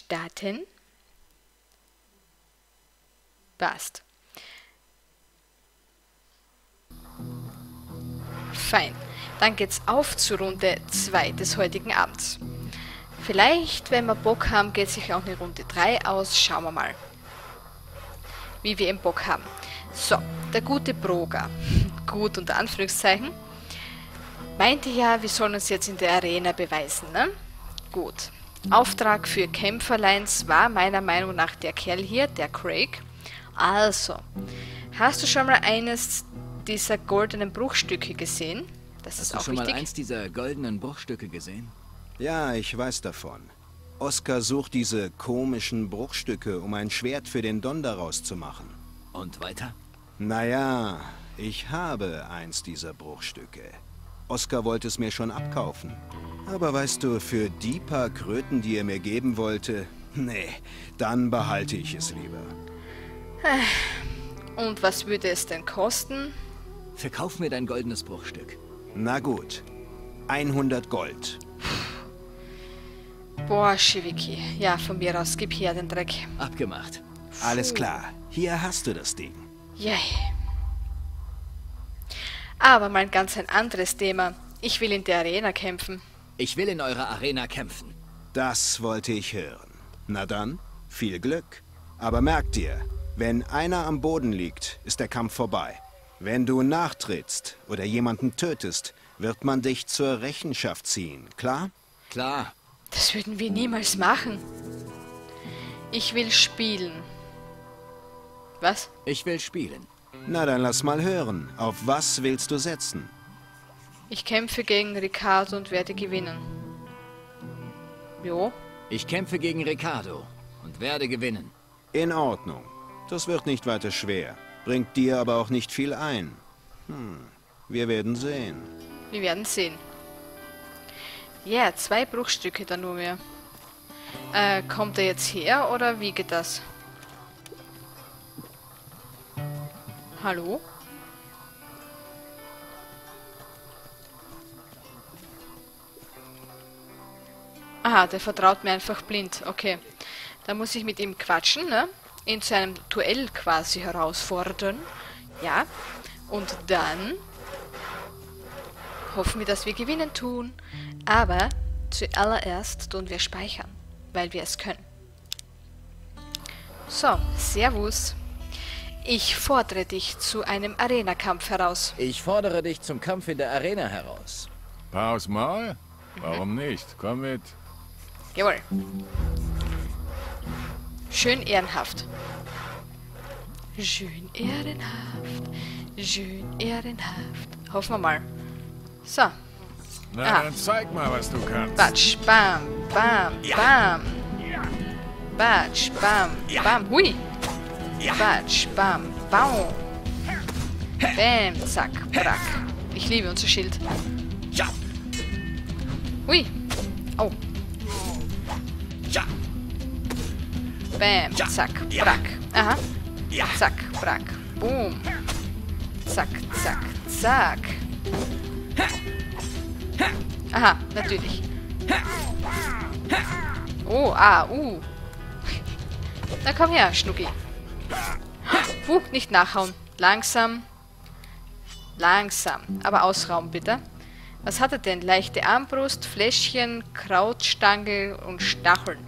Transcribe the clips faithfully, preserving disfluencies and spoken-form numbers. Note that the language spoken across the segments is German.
starten? Passt. Fein. Dann geht's auf zu Runde zwei des heutigen Abends. Vielleicht, wenn wir Bock haben, geht sich auch eine Runde drei aus. Schauen wir mal, wie wir eben Bock haben. So, der gute Broga, gut unter Anführungszeichen, meinte ja, wir sollen uns jetzt in der Arena beweisen, ne? Gut. Auftrag für Kämpferlines war meiner Meinung nach der Kerl hier, der Craig. Also, hast du schon mal eines dieser goldenen Bruchstücke gesehen? Das ist Hast du auch schon wichtig. mal eins dieser goldenen Bruchstücke gesehen? Ja, ich weiß davon. Oskar sucht diese komischen Bruchstücke, um ein Schwert für den Don daraus zu machen. Und weiter? Naja, ich habe eins dieser Bruchstücke. Oskar wollte es mir schon abkaufen. Aber weißt du, für die paar Kröten, die er mir geben wollte, nee, dann behalte ich es lieber. Und was würde es denn kosten? Verkauf mir dein goldenes Bruchstück. Na gut, hundert Gold. Boah, Shiviki. Ja, von mir aus, gib her den Dreck. Abgemacht. Alles klar, hier hast du das Ding. Yay. Aber mal ganz ein anderes Thema. Ich will in der Arena kämpfen. Ich will in eurer Arena kämpfen. Das wollte ich hören. Na dann, viel Glück. Aber merk dir, wenn einer am Boden liegt, ist der Kampf vorbei. Wenn du nachtrittst oder jemanden tötest, wird man dich zur Rechenschaft ziehen, klar? Klar. Das würden wir niemals machen. Ich will spielen. Was? Ich will spielen. Na dann lass mal hören. Auf was willst du setzen? Ich kämpfe gegen Ricardo und werde gewinnen. Jo. Ich kämpfe gegen Ricardo und werde gewinnen. In Ordnung. Das wird nicht weiter schwer. Bringt dir aber auch nicht viel ein. Hm, wir werden sehen. Wir werden sehen. Ja, yeah, zwei Bruchstücke dann nur mehr. Äh, kommt er jetzt her oder wie geht das? Hallo? Aha, der vertraut mir einfach blind. Okay. Da muss ich mit ihm quatschen, ne? Ihn zu einem Duell quasi herausfordern. Ja. Und dann hoffen wir, dass wir gewinnen tun. Aber zuallererst tun wir speichern, weil wir es können. So, Servus. Ich fordere dich zu einem Arena-Kampf heraus. Ich fordere dich zum Kampf in der Arena heraus. Paus mal? Warum nicht? Komm mit. Jawohl. Schön ehrenhaft. Schön ehrenhaft. Schön ehrenhaft. Hoffen wir mal. So. Na, Aha. dann zeig mal, was du kannst. Batsch, bam, bam, bam. Batsch, bam, bam. Hui. Batsch, bam, bam. Bam, zack, brack. Ich liebe unser Schild. Hui. Oh. Bam, zack, brack. Aha. Zack, brack. Boom. Zack, zack, zack. Aha, natürlich. Oh, ah, uh. Na komm her, Schnucki. Uh, nicht nachhauen. Langsam. Langsam. Aber ausrauben, bitte. Was hat er denn? Leichte Armbrust, Fläschchen, Krautstangel und Stacheln.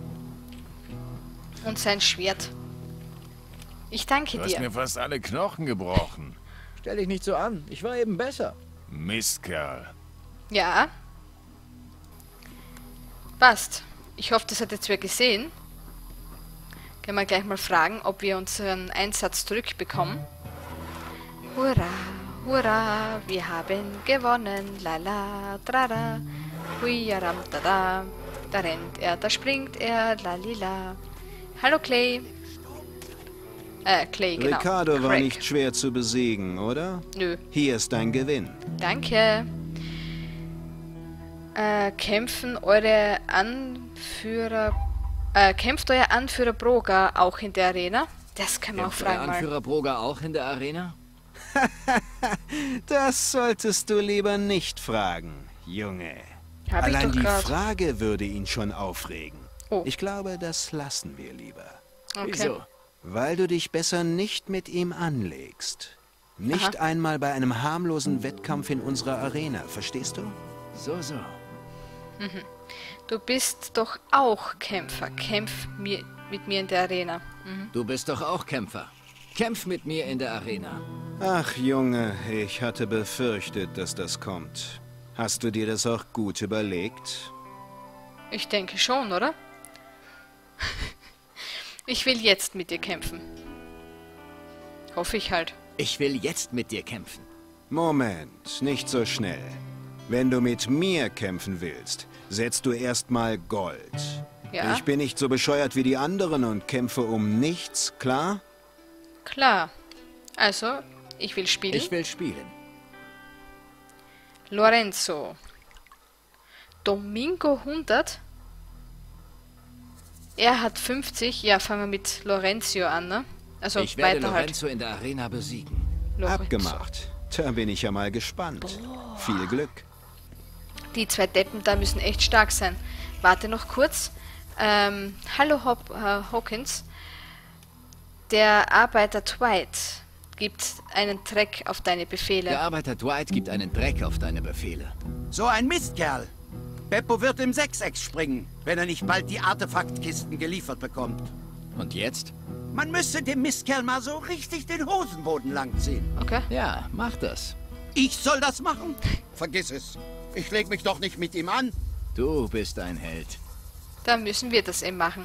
Und sein Schwert. Ich danke Du hast dir. mir fast alle Knochen gebrochen. Stell dich nicht so an. Ich war eben besser. Mistkerl. Ja. Passt. Ich hoffe, das hat jetzt wer gesehen. Können wir gleich mal fragen, ob wir unseren Einsatz zurückbekommen. Hurra, hurra, wir haben gewonnen. Lala, trara. Huiaram, tada. Da rennt er, da springt er. Lalila. Hallo Clay. Äh, Clay, genau. Ricardo war Craig. nicht schwer zu besiegen, oder? Nö. Hier ist dein Gewinn. Danke. Äh, kämpfen eure Anführer... Äh, kämpft euer Anführer Broga auch in der Arena? Das kann man auch Kämpft euer fragen mal. Anführer Broga auch in der Arena? Das solltest du lieber nicht fragen, Junge. Hab ich Allein doch die grad. Frage würde ihn schon aufregen. Oh. Ich glaube, das lassen wir lieber. Okay. Wieso? Weil du dich besser nicht mit ihm anlegst. Nicht Aha. einmal bei einem harmlosen Wettkampf in unserer Arena, verstehst du? So, so. Du bist doch auch Kämpfer. Kämpf mir, mit mir in der Arena. Du bist doch auch Kämpfer. Kämpf mit mir in der Arena. Ach Junge, ich hatte befürchtet, dass das kommt. Hast du dir das auch gut überlegt? Ich denke schon, oder? Ich will jetzt mit dir kämpfen. Hoffe ich halt. Ich will jetzt mit dir kämpfen. Moment, nicht so schnell. Wenn du mit mir kämpfen willst, setzt du erstmal Gold. Ja, Ich bin nicht so bescheuert wie die anderen und kämpfe um nichts, klar? klar. Also, ich will spielen. Ich will spielen. Lorenzo. Domingo hundert. Er hat fünfzig. Ja, fangen wir mit Lorenzo an, ne? Also Ich werde weiter halt. Lorenzo in der Arena besiegen. Lorenzo. Abgemacht. Da bin ich ja mal gespannt. Viel Glück. Die zwei Deppen da müssen echt stark sein. Warte noch kurz. Ähm, hallo Hop, äh, Hawkins. Der Arbeiter Dwight gibt einen Dreck auf deine Befehle. Der Arbeiter Dwight gibt einen Dreck auf deine Befehle. So ein Mistkerl. Beppo wird im Sechseck springen, wenn er nicht bald die Artefaktkisten geliefert bekommt. Und jetzt? Man müsste dem Mistkerl mal so richtig den Hosenboden langziehen. Okay. Ja, mach das. Ich soll das machen? Vergiss es. Ich leg mich doch nicht mit ihm an. Du bist ein Held. Dann müssen wir das eben machen.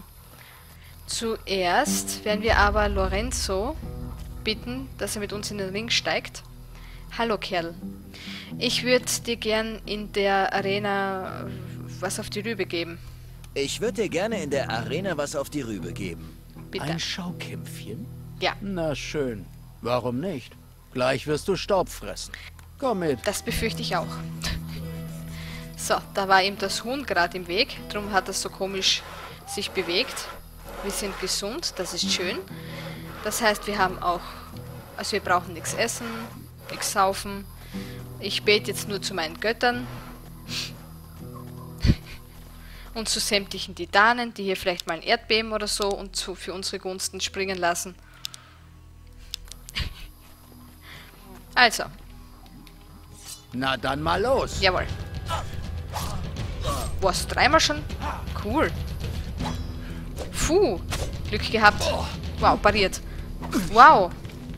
Zuerst werden wir aber Lorenzo bitten, dass er mit uns in den Ring steigt. Hallo Kerl. Ich würde dir gern in der Arena was auf die Rübe geben. Ich würde dir gerne in der Arena was auf die Rübe geben. Bitte. Ein Schaukämpfchen? Ja, Na schön. Warum nicht? Gleich wirst du Staub fressen. Komm mit. das befürchte ich auch. So, da war ihm das Huhn gerade im Weg. Drum hat es so komisch sich bewegt. Wir sind gesund, das ist schön. Das heißt, wir haben auch... Also wir brauchen nichts essen, nichts saufen. Ich bete jetzt nur zu meinen Göttern. Und zu sämtlichen Titanen, die hier vielleicht mal ein Erdbeben oder so und zu, für unsere Gunsten springen lassen. Also, Na dann mal los. jawohl. Was, dreimal schon? Cool. Puh, Glück gehabt. Wow, pariert. Wow.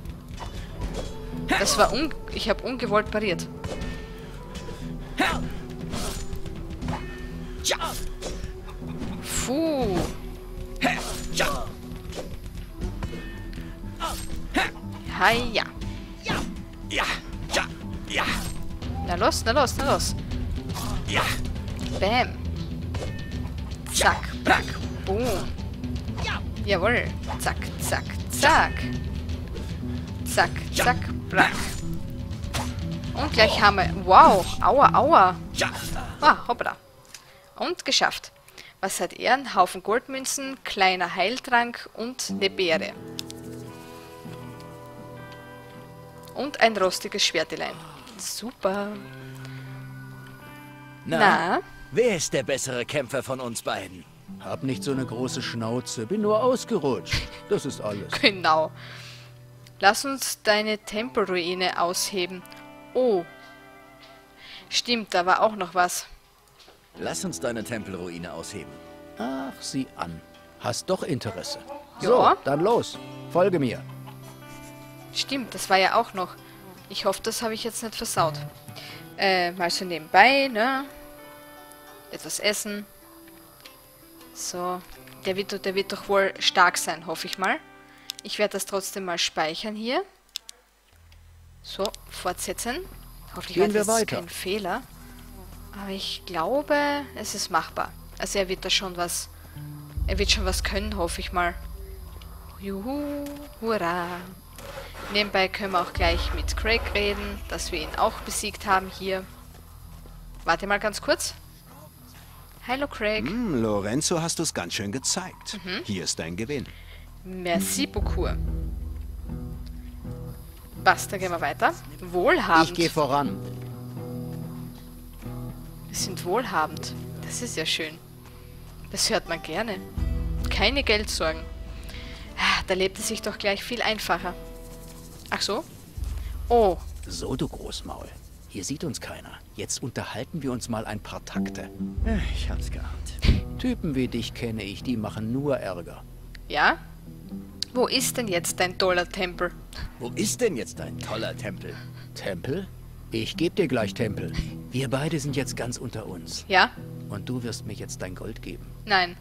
Das war un... Ich habe ungewollt pariert. Puh. Haja. Ja, ja, ja, Na los, na los, na los. ja. Bam. Zack, brack, boom. Jawohl. Zack, zack, zack. Zack, zack, brack. Und gleich haben wir... Wow, aua, aua. Ja. Ah, hoppla. Und geschafft. Was hat er? Ein Haufen Goldmünzen, kleiner Heiltrank und eine Beere. Und ein rostiges Schwertelein. Super. Na, Na? wer ist der bessere Kämpfer von uns beiden? Hab nicht so eine große Schnauze. Bin nur ausgerutscht. Das ist alles. Genau. Lass uns deine Tempelruine ausheben. Oh. Stimmt, da war auch noch was. Lass uns deine Tempelruine ausheben. Ach, sieh an. Hast doch Interesse. So, Ja. dann los. Folge mir. Stimmt, das war ja auch noch. Ich hoffe, das habe ich jetzt nicht versaut. Äh, mal so nebenbei, ne? Etwas essen. So. Der wird, der wird doch wohl stark sein, hoffe ich mal. Ich werde das trotzdem mal speichern hier. So, fortsetzen. Hoffentlich Gehen war wir das weiter. kein Fehler. Aber ich glaube, es ist machbar. Also er wird da schon was... Er wird schon was können, hoffe ich mal. Juhu, hurra. Nebenbei können wir auch gleich mit Craig reden, dass wir ihn auch besiegt haben hier. Warte mal ganz kurz. Hallo Craig. Hm, Lorenzo, hast du es ganz schön gezeigt. Mhm. Hier ist dein Gewinn. Merci beaucoup. Passt, dann gehen wir weiter. Wohlhabend. Ich gehe voran. Wir sind wohlhabend. Das ist ja schön. Das hört man gerne. Keine Geldsorgen. Ah, da lebt es sich doch gleich viel einfacher. Ach so? Oh, So, du Großmaul. Hier sieht uns keiner. Jetzt unterhalten wir uns mal ein paar Takte. Ich hab's geahnt. Typen wie dich kenne ich, die machen nur Ärger. ja? Wo ist denn jetzt dein Dollar-Tempel? Wo ist denn jetzt dein toller Tempel? Tempel? Ich geb dir gleich Tempel. Wir beide sind jetzt ganz unter uns. Ja? Und du wirst mir jetzt dein Gold geben. Nein.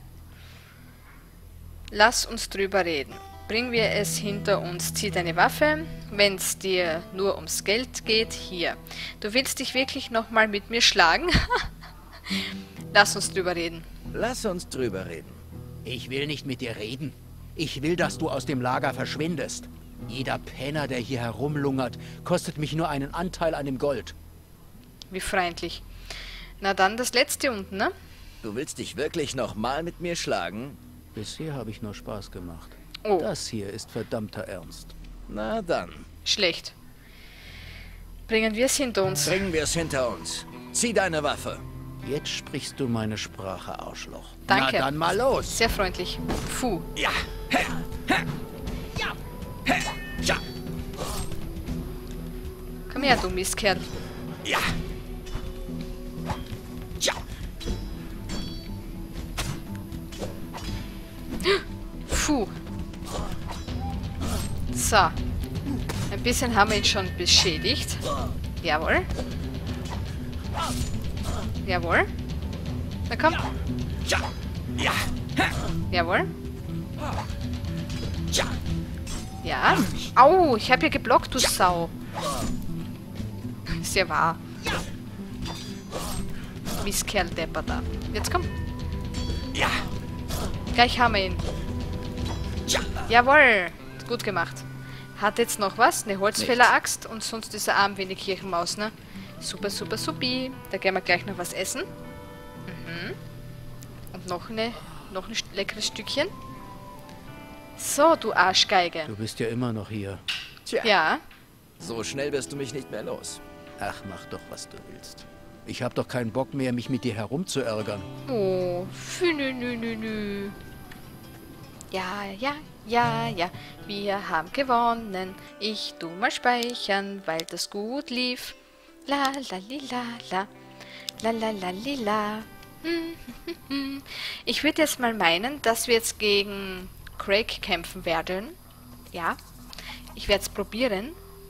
Lass uns drüber reden. Bringen wir es hinter uns. Zieh deine Waffe. Wenn's dir nur ums Geld geht, hier. Du willst dich wirklich nochmal mit mir schlagen? Lass uns drüber reden. Lass uns drüber reden. Ich will nicht mit dir reden. Ich will, dass du aus dem Lager verschwindest. Jeder Penner, der hier herumlungert, kostet mich nur einen Anteil an dem Gold. Wie freundlich. Na dann das letzte unten, ne? Du willst dich wirklich nochmal mit mir schlagen? Bisher habe ich nur Spaß gemacht. Oh, Das hier ist verdammter Ernst. Na dann, schlecht. Bringen wir es hinter uns. bringen wir es hinter uns. Zieh deine Waffe. Jetzt sprichst du meine Sprache, Arschloch. Danke. Na dann mal los. Sehr freundlich. Puh. Ja. Hä. Hä. Ja. Hä. Ja. Komm her, du Mistkerl. Ja. Ja. Puh. So. Ein bisschen haben wir ihn schon beschädigt. Jawohl. Jawohl. Na komm. Ja. Ja. Hä. Jawohl. Ja. Ja. Au, ich habe hier geblockt, du Sau. Ist ja wahr. Mistkerl Depper da. Jetzt komm. Ja. Gleich haben wir ihn. Ja. Jawohl. Gut gemacht. Hat jetzt noch was? Eine Holzfäller-Axt und sonst ist er arm wie eine Kirchenmaus, ne? Super, super, supi. Da gehen wir gleich noch was essen. Mhm. Und noch, eine, noch ein st- leckeres Stückchen. So, du Arschgeige. Du bist ja immer noch hier. Tja, Ja, so schnell wirst du mich nicht mehr los. Ach, mach doch, was du willst. Ich hab doch keinen Bock mehr, mich mit dir herumzuärgern. oh, fü, nü, nü, nü, nü. Ja, ja, ja, ja, wir haben gewonnen. Ich tu mal speichern, weil das gut lief. La, la, li, la, la. La, la, la, li, la. Hm, hm, hm, hm. Ich würde jetzt mal meinen, dass wir jetzt gegen Craig kämpfen werden. Ja, ich werde es probieren.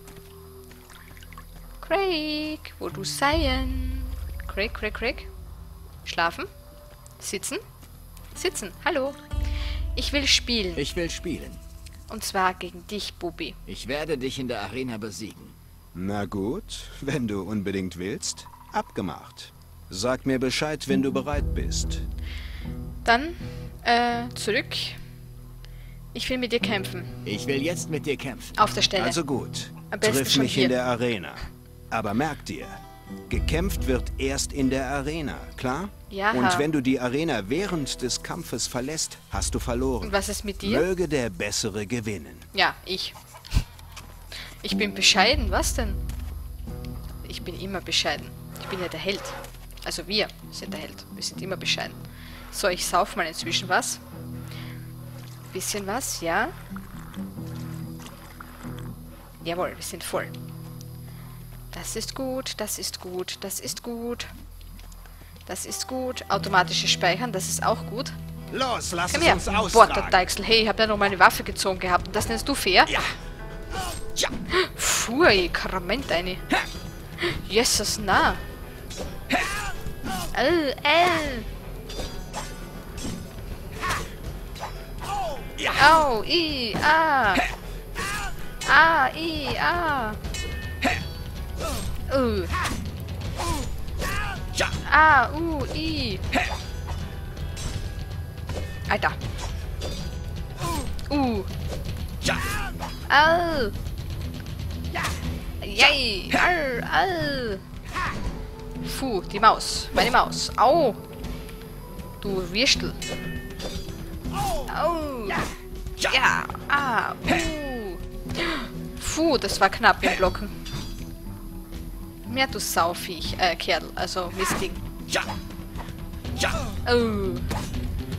Craig, wo du seien? Craig, Craig, Craig. Schlafen? Sitzen? Sitzen, hallo. Ich will spielen. Ich will spielen. Und zwar gegen dich, Bubi. Ich werde dich in der Arena besiegen. Na gut, wenn du unbedingt willst. Abgemacht. Sag mir Bescheid, wenn du bereit bist. Dann, äh, zurück. Ich will mit dir kämpfen. Ich will jetzt mit dir kämpfen. Auf der Stelle. Also gut, Am besten triff schon mich hier. in der Arena. Aber merk dir, gekämpft wird erst in der Arena, klar? Ja. Und wenn du die Arena während des Kampfes verlässt, hast du verloren. Und was ist mit dir? Möge der Bessere gewinnen. Ja, ich. Ich bin bescheiden, was denn? Ich bin immer bescheiden. Ich bin ja der Held. Also wir sind der Held. Wir sind immer bescheiden. So, ich sauf mal inzwischen was. Bisschen was, ja. Jawohl, wir sind voll. Das ist gut, das ist gut, das ist gut. Das ist gut. Automatisches Speichern, das ist auch gut. Los, lass Komm es her. uns Boah, der austragen. Deichsel. Hey, ich habe ja noch meine Waffe gezogen gehabt. Und das nennst du fair? Ja. Ja. Pfui, Karament eine. Jesus, na. Äh, äh. Ja. Au, i, ah. Ah, i, ah. Uh. Ja. Ah, uh, i. Alter. Uh. Ja. Au. Yay. Arr, au. Puh, die Maus. Meine Maus. Au. Du Würstel. Au. Ja. Ah. Uh. Puh, das war knapp im Blocken. Mehr du Sauviech, äh, Kerl. Also Mistding. Ja. Ja. Oh.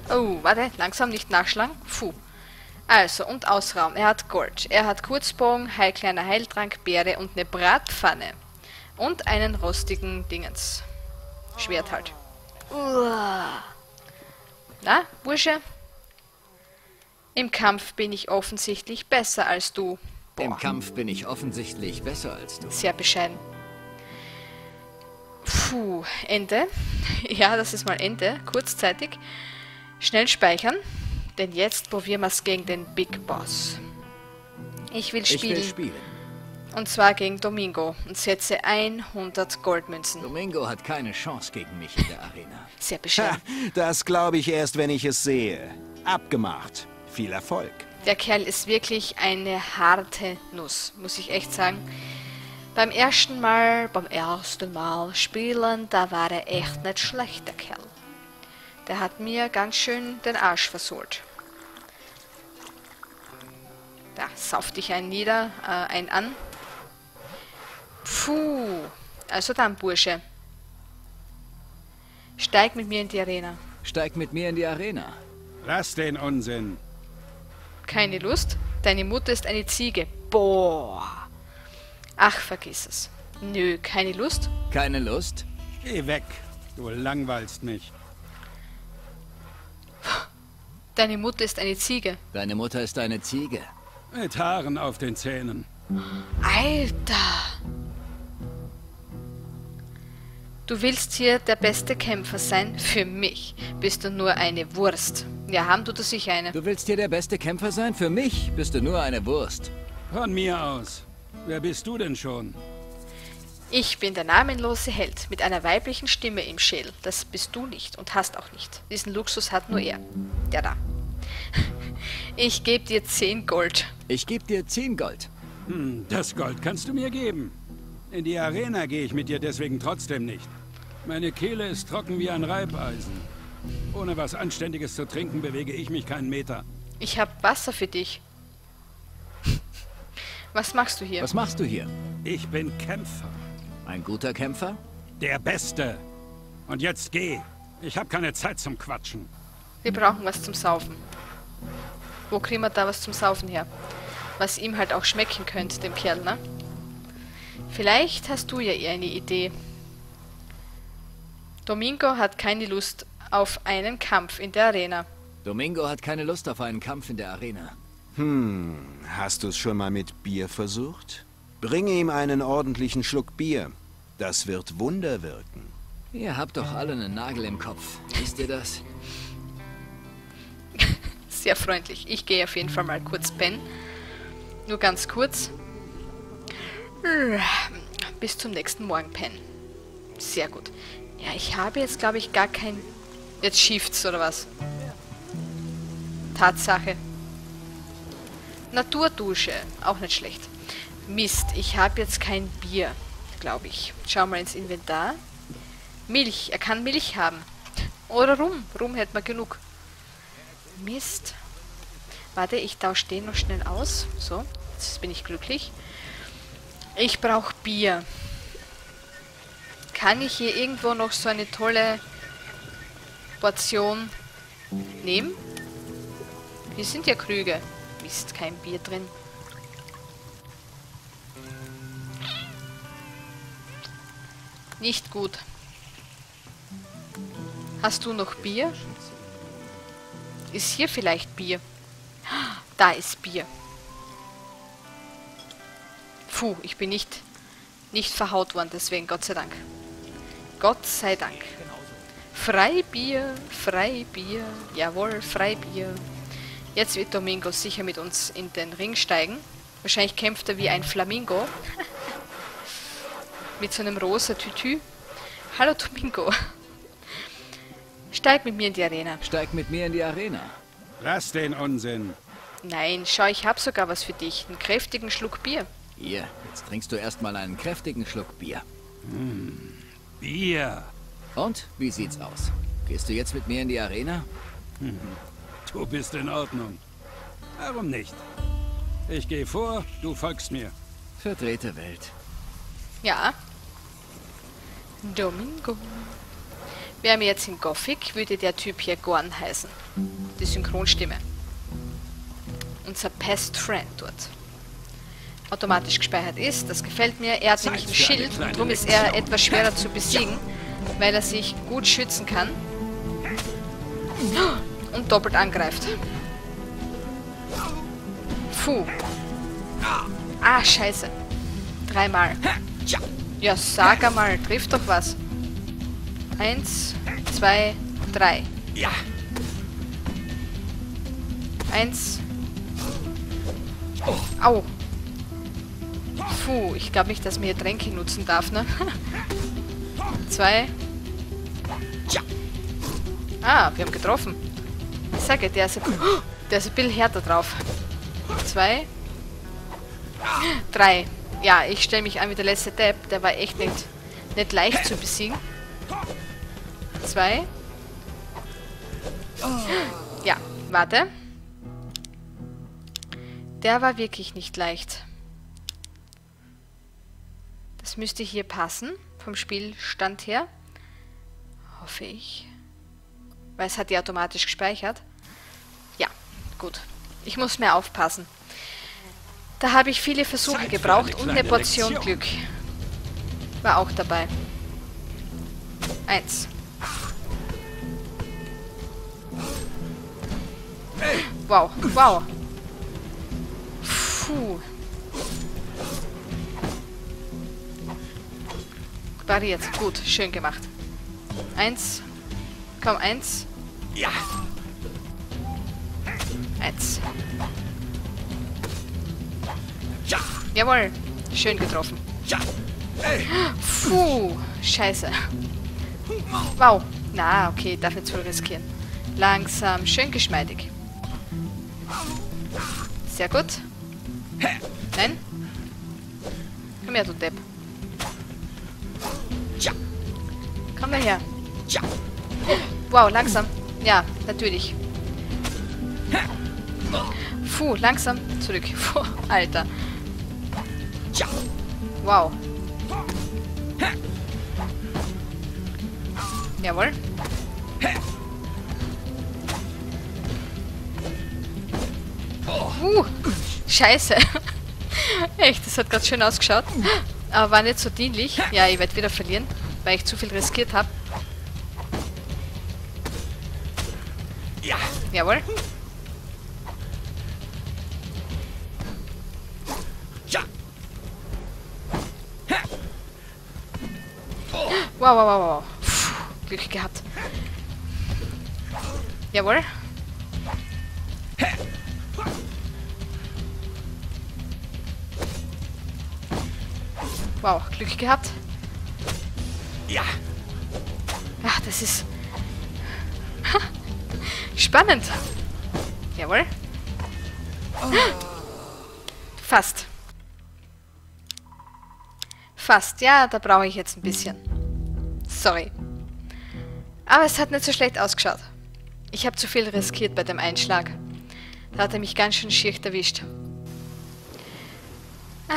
Oh, warte, langsam nicht nachschlagen. Puh. Also, und Ausraum. Er hat Gold. Er hat Kurzbogen, Heilkleiner Heiltrank, Beere und eine Bratpfanne. Und einen rostigen Dingens. Schwert halt. Uah. Na, Bursche? Im Kampf bin ich offensichtlich besser als du. Boah. Im Kampf bin ich offensichtlich besser als du. Sehr bescheiden. Puh, Ende. Ja, das ist mal Ende. Kurzzeitig. Schnell speichern. Denn jetzt probieren wir es gegen den Big Boss. Ich will spielen. Ich will spielen. Und zwar gegen Domingo. Und setze hundert Goldmünzen. Domingo hat keine Chance gegen mich in der Arena. Sehr Ha, bescheiden. das glaube ich erst, wenn ich es sehe. Abgemacht. Viel Erfolg. Der Kerl ist wirklich eine harte Nuss, muss ich echt sagen. Beim ersten Mal, beim ersten Mal spielen, da war er echt nicht schlecht, der Kerl. Der hat mir ganz schön den Arsch versohlt. Da, sauf dich einen nieder, äh, ein an. Puh, also dann, Bursche. Steig mit mir in die Arena. Steig mit mir in die Arena. Lass den Unsinn. Keine Lust? Deine Mutter ist eine Ziege. Boah. Ach, vergiss es. Nö, keine Lust? Keine Lust? Geh weg. Du langweilst mich. Deine Mutter ist eine Ziege. Deine Mutter ist eine Ziege. Mit Haaren auf den Zähnen. Alter! Du willst hier der beste Kämpfer sein? Für mich bist du nur eine Wurst. Ja, haben du das sicher eine. Du willst hier der beste Kämpfer sein? Für mich bist du nur eine Wurst. Von mir aus. Wer bist du denn schon? Ich bin der namenlose Held mit einer weiblichen Stimme im Schädel. Das bist du nicht und hast auch nicht. Diesen Luxus hat nur er. Der da. Ich gebe dir zehn Gold. Ich gebe dir zehn Gold. Hm, das Gold kannst du mir geben. In die Arena gehe ich mit dir deswegen trotzdem nicht. Meine Kehle ist trocken wie ein Reibeisen. Ohne was Anständiges zu trinken, bewege ich mich keinen Meter. Ich habe Wasser für dich. Was machst du hier? Was machst du hier? Ich bin Kämpfer. Ein guter Kämpfer? Der Beste. Und jetzt geh. Ich habe keine Zeit zum Quatschen. Wir brauchen was zum Saufen. Wo kriegen wir da was zum Saufen her? Was ihm halt auch schmecken könnte, dem Kerl, ne? Vielleicht hast du ja eher eine Idee. Domingo hat keine Lust auf einen Kampf in der Arena. Domingo hat keine Lust auf einen Kampf in der Arena. Hm, hast du es schon mal mit Bier versucht? Bringe ihm einen ordentlichen Schluck Bier. Das wird Wunder wirken. Ihr habt doch alle einen Nagel im Kopf. Wisst ihr das? Sehr freundlich. Ich gehe auf jeden Fall mal kurz pennen. Nur ganz kurz. Bis zum nächsten Morgen pennen. Sehr gut. Ja, ich habe jetzt, glaube ich, gar kein... Jetzt Shifts oder was? Tatsache. Naturdusche. Auch nicht schlecht. Mist, ich habe jetzt kein Bier, glaube ich. Schau mal ins Inventar. Milch. Er kann Milch haben. Oder Rum. Rum hätte man genug. Mist. Warte, ich tausche den noch schnell aus. So, jetzt bin ich glücklich. Ich brauche Bier. Kann ich hier irgendwo noch so eine tolle Portion nehmen? Hier sind ja Krüge. Mist, kein Bier drin. Nicht gut. Hast du noch Bier? Ist hier vielleicht Bier? Da ist Bier. Puh, ich bin nicht, nicht verhaut worden, deswegen Gott sei Dank. Gott sei Dank. Freibier, Freibier, jawohl, Freibier. Jetzt wird Domingo sicher mit uns in den Ring steigen. Wahrscheinlich kämpft er wie ein Flamingo. Mit so einem rosa Tütü. Hallo Domingo. Steig mit mir in die Arena. Steig mit mir in die Arena. Lass den Unsinn. Nein, schau, ich habe sogar was für dich. Einen kräftigen Schluck Bier. Hier, jetzt trinkst du erstmal einen kräftigen Schluck Bier. Hm, Bier. Und, wie sieht's aus? Gehst du jetzt mit mir in die Arena? Hm, du bist in Ordnung. Warum nicht? Ich gehe vor, du folgst mir. Verdrehte Welt. Ja. Domingo. Wären wir jetzt in Gothic, würde der Typ hier Gorn heißen. Die Synchronstimme. Unser Pest Friend dort. Automatisch gespeichert ist, das gefällt mir. Er hat nämlich ein Schild, und darum ist er etwas schwerer zu besiegen, weil er sich gut schützen kann. Und doppelt angreift. Puh. Ah, scheiße. Dreimal. Ja, sag einmal, trifft doch was. Eins, zwei, drei. Ja. Eins. Au. Puh, ich glaube nicht, dass man hier Tränke nutzen darf, ne? Zwei. Ah, wir haben getroffen. Ich sage, der ist ein, der ist ein bisschen härter drauf. Zwei. Drei. Ja, ich stelle mich an wie der letzte Depp. Der war echt nicht, nicht leicht zu besiegen. Zwei. Ja, warte. Der war wirklich nicht leicht. Das müsste hier passen, vom Spielstand her. Hoffe ich. Weil es hat die automatisch gespeichert. Ja, gut. Ich muss mehr aufpassen. Da habe ich viele Versuche Zeit gebraucht für und eine eine Portion Lektion. Glück. War auch dabei. Eins. Wow, wow. Puh. Pariert. Gut, schön gemacht. Eins. Komm, eins. Ja. Eins. Ja. Jawohl. Schön getroffen. Ja. Puh. Scheiße. Wow. Na, okay, darf jetzt wohl riskieren. Langsam, schön geschmeidig. Sehr gut. Nein. Komm her, du Depp. Ja. Komm mal her. Ja. Wow, langsam. Ja, natürlich. Puh, langsam. Zurück. Puh, Alter. Ja. Wow. Jawohl. Uh, scheiße. Echt, das hat gerade schön ausgeschaut. Aber war nicht so dienlich. Ja, ich werde wieder verlieren, weil ich zu viel riskiert habe. Ja. Jawohl. Ja. Wow, wow, wow, wow. Puh, Glück gehabt. Jawohl. Wow, Glück gehabt. Ja. Ach, das ist spannend. Jawohl. Fast. Fast, ja, da brauche ich jetzt ein bisschen. Sorry. Aber es hat nicht so schlecht ausgeschaut. Ich habe zu viel riskiert bei dem Einschlag. Da hat er mich ganz schön schier erwischt. Ah.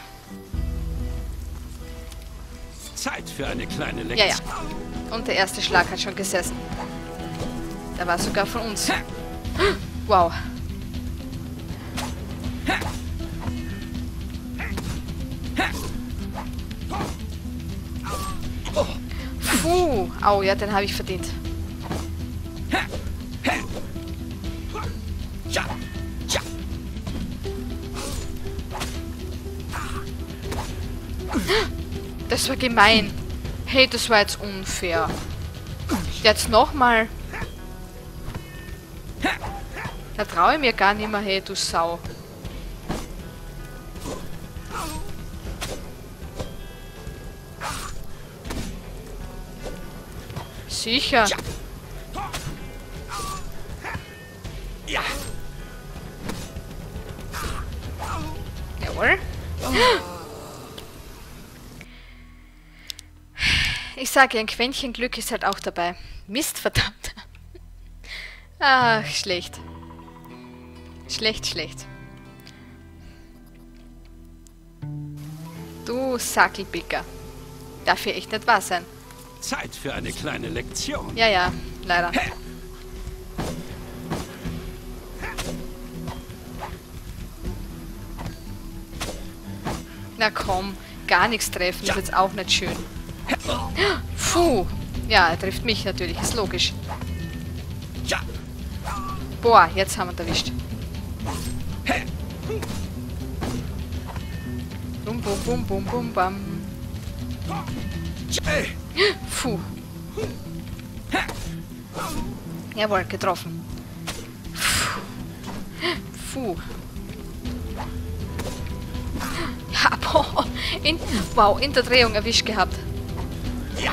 Zeit für eine kleine Ja, Lektion. ja. Und der erste Schlag hat schon gesessen. Der war sogar von uns. Wow. Puh. Au, ja, den habe ich verdient. Ja. Ja. Das war gemein. Hey, das war jetzt unfair. Jetzt nochmal. Da traue ich mir gar nicht mehr, hey, du Sau. Sicher. Ja. Ja. Jawohl. Ich sage, ein Quäntchen Glück ist halt auch dabei. Mist, verdammt. Ach, schlecht. Schlecht, schlecht. Du Sackelpicker. Darf hier echt nicht wahr sein. Zeit für eine kleine Lektion. Ja, ja, leider. Na komm, gar nichts treffen, ist jetzt auch nicht schön. Puh. Ja, er trifft mich natürlich, ist logisch. Boah, jetzt haben wir ihn erwischt. Bum, bum, bum, bum, bum, bam. Puh. Jawohl, getroffen. Puh. Ja, boah. In, wow, in der Drehung erwischt gehabt. Ja.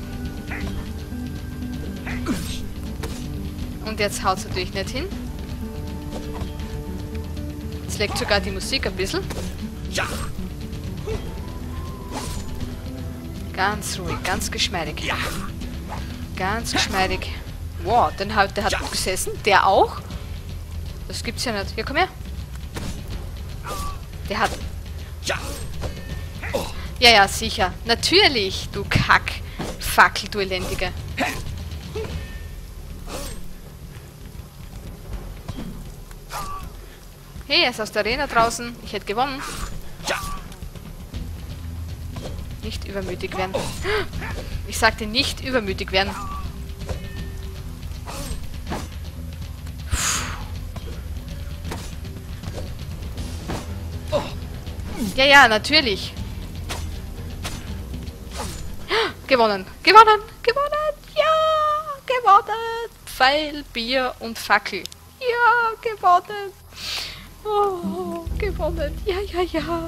Und jetzt haut es natürlich nicht hin. Jetzt legt sogar die Musik ein bisschen. Ja. Ganz ruhig, ganz geschmeidig. Ja. Ganz geschmeidig. Wow, den hat, der hat gut gesessen. Der auch? Das gibt's ja nicht. Hier, komm her. Der hat... Ja. Ja, ja, sicher. Natürlich, du Kack. Fackel, du Elendige. Hey, er ist aus der Arena draußen. Ich hätte gewonnen. Ja. Nicht übermütig werden. Ich sagte nicht übermütig werden. Ja, ja, natürlich. Gewonnen. Gewonnen. Gewonnen. Ja, gewonnen. Pfeil, Bier und Fackel. Ja, gewonnen. Oh, gewonnen. Ja, ja, ja.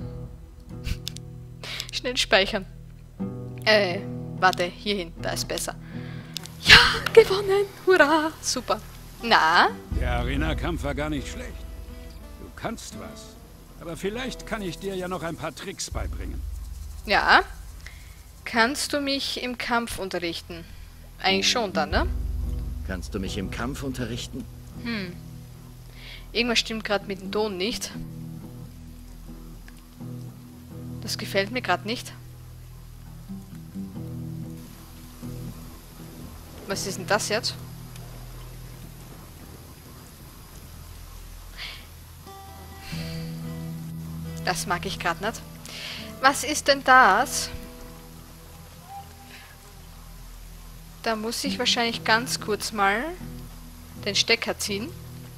Schnell speichern. Äh, warte, hierhin. Da ist besser. Ja, gewonnen. Hurra. Super. Na? Der Arena-Kampf war gar nicht schlecht. Du kannst was. Aber vielleicht kann ich dir ja noch ein paar Tricks beibringen. Ja. Kannst du mich im Kampf unterrichten? Eigentlich schon dann, ne? Kannst du mich im Kampf unterrichten? Hm. Irgendwas stimmt gerade mit dem Ton nicht. Das gefällt mir gerade nicht. Was ist denn das jetzt? Das mag ich gerade nicht. Was ist denn das? Da muss ich wahrscheinlich ganz kurz mal den Stecker ziehen.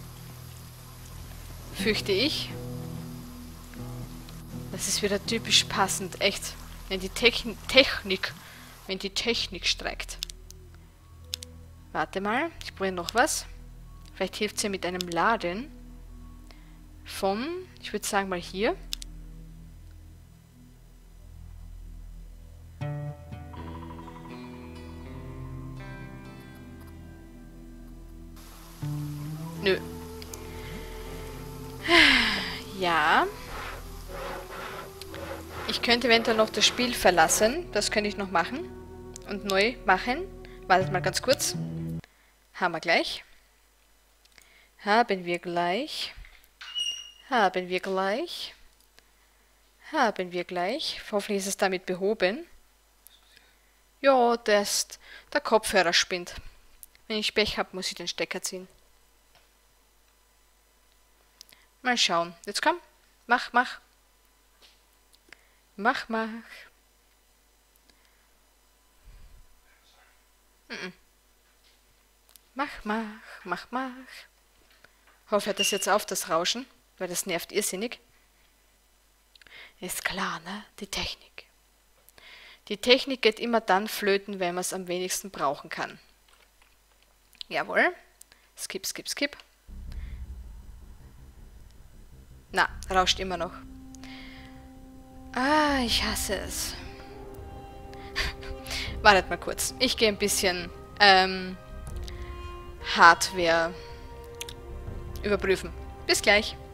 Fürchte ich. Das ist wieder typisch passend, echt. Wenn die Techn Technik, wenn die Technik streikt. Warte mal, ich probiere noch was. Vielleicht hilft es ja mit einem Laden. Von, ich würde sagen mal hier. Nö. Ja. Ich könnte eventuell noch das Spiel verlassen. Das könnte ich noch machen. Und neu machen. Wartet mal ganz kurz. Haben wir gleich. Haben wir gleich. Haben wir gleich. Haben wir gleich. Hoffentlich ist es damit behoben. Ja, das, der Kopfhörer spinnt. Wenn ich Pech habe, muss ich den Stecker ziehen. Mal schauen. Jetzt komm. Mach, mach. Mach, mach. Mm-mm. Mach, mach, mach, mach. Hoffe, hört das jetzt auf, das Rauschen, weil das nervt irrsinnig. Ist klar, ne? Die Technik. Die Technik geht immer dann flöten, wenn man es am wenigsten brauchen kann. Jawohl. Skip, skip, skip. Na, rauscht immer noch. Ah, ich hasse es. Wartet mal kurz. Ich gehe ein bisschen ähm, Hardware überprüfen. Bis gleich.